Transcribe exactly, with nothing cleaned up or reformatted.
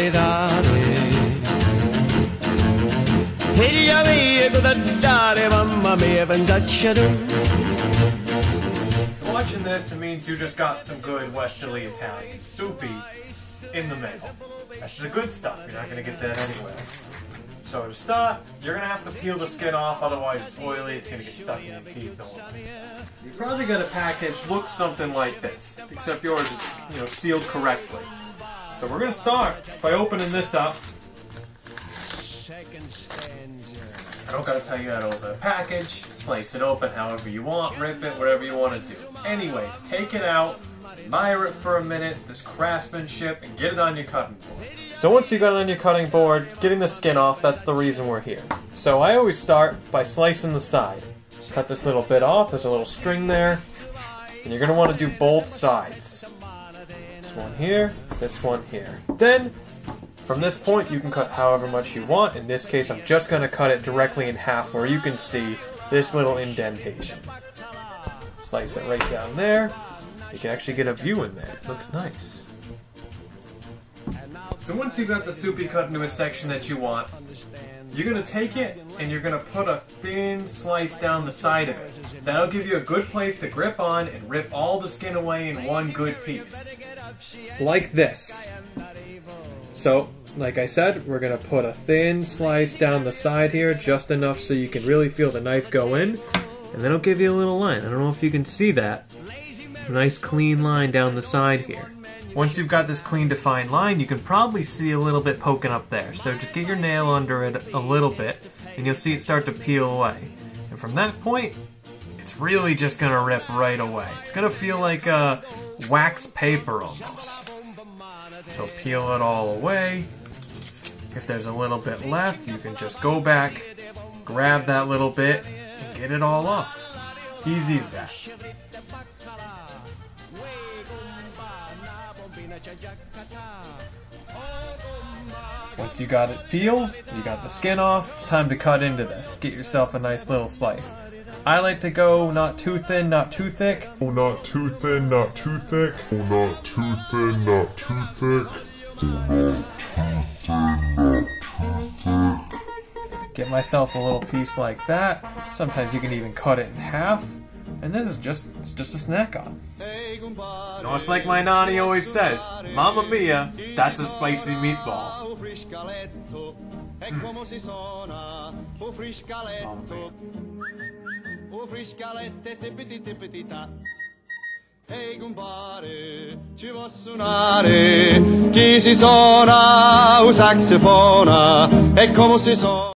dare. Figlia mia cosa dare, mamma mia pensaccia. Watching this, it means you just got some good westerly Italian. Soupy in the middle. That's the good stuff. You're not going to get that anywhere. So to start, you're going to have to peel the skin off, otherwise it's oily, it's going to get stuck in your teeth. No one likes that. So you probably got a package looks something like this, except yours is, you know, sealed correctly. So we're going to start by opening this up. I don't got to tell you how to open a package. Slice it open however you want, rip it, whatever you want to do. Anyways, take it out, admire it for a minute, this craftsmanship, and get it on your cutting board. So once you got it on your cutting board, getting the skin off, that's the reason we're here. So I always start by slicing the side. Cut this little bit off, there's a little string there, and you're going to want to do both sides. This one here, this one here. Then, from this point, you can cut however much you want. In this case, I'm just going to cut it directly in half where you can see this little indentation. Slice it right down there. You can actually get a view in there. It looks nice. So once you've got the Soupy cut into a section that you want, you're going to take it and you're going to put a thin slice down the side of it. That'll give you a good place to grip on and rip all the skin away in one good piece. Like this. So, like I said, we're going to put a thin slice down the side here, just enough so you can really feel the knife go in, and then it'll give you a little line. I don't know if you can see that. A nice clean line down the side here. Once you've got this clean defined line, you can probably see a little bit poking up there. So just get your nail under it a little bit, and you'll see it start to peel away. And from that point, it's really just going to rip right away. It's going to feel like uh, wax paper almost. So peel it all away. If there's a little bit left, you can just go back, grab that little bit, and get it all off. Easy as that. Once you got it peeled, you got the skin off, it's time to cut into this. Get yourself a nice little slice. I like to go not too thin, not too thick. Oh, not too thin, not too thick. Oh, not too thin, not too thick. Oh, not too thin, not too thick. Get myself a little piece like that. Sometimes you can even cut it in half. And this is just it's just a snack on. You know, it's like my nanny always says, Mamma mia, that's a spicy meatball. Mm. Ehi compare, ci può suonare, chi si suona un saxofona, e come si suona.